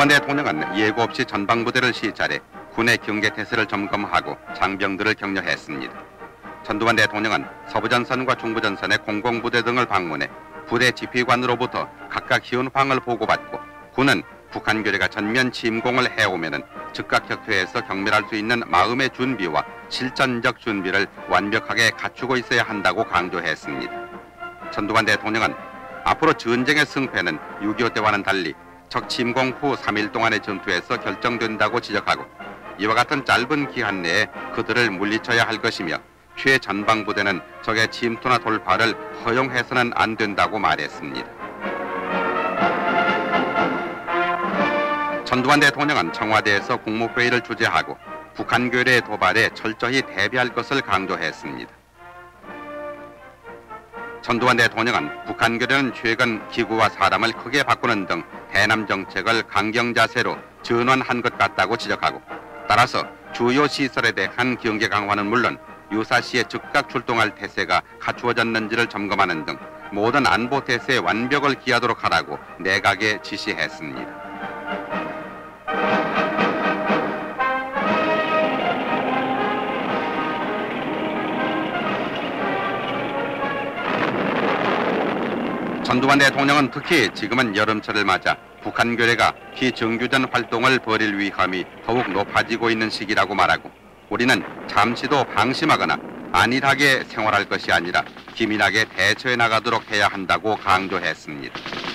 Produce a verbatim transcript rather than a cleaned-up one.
전두환 대통령은 예고 없이 전방부대를 시찰해 군의 경계태세를 점검하고 장병들을 격려했습니다. 전두환 대통령은 서부전선과 중부전선의 공공부대 등을 방문해 부대 지휘관으로부터 각각 현황을 보고받고 군은 북한 교대가 전면 침공을 해오면은 즉각 격퇴해서 경멸할 수 있는 마음의 준비와 실전적 준비를 완벽하게 갖추고 있어야 한다고 강조했습니다. 전두환 대통령은 앞으로 전쟁의 승패는 육이오 때와는 달리 적 침공 후 삼 일 동안의 전투에서 결정된다고 지적하고 이와 같은 짧은 기한 내에 그들을 물리쳐야 할 것이며 최전방부대는 적의 침투나 돌파를 허용해서는 안 된다고 말했습니다. 전두환 대통령은 청와대에서 국무회의를 주재하고 북한 교대의 도발에 철저히 대비할 것을 강조했습니다. 전두환 대통령은 북한 교대는 최근 기구와 사람을 크게 바꾸는 등 대남 정책을 강경 자세로 전환한 것 같다고 지적하고 따라서 주요 시설에 대한 경계 강화는 물론 유사시에 즉각 출동할 태세가 갖추어졌는지를 점검하는 등 모든 안보 태세의 완벽을 기하도록 하라고 내각에 지시했습니다. 전두환 대통령은 특히 지금은 여름철을 맞아 북한 교대가 비정규전 활동을 벌일 위험이 더욱 높아지고 있는 시기라고 말하고 우리는 잠시도 방심하거나 안일하게 생활할 것이 아니라 기민하게 대처해 나가도록 해야 한다고 강조했습니다.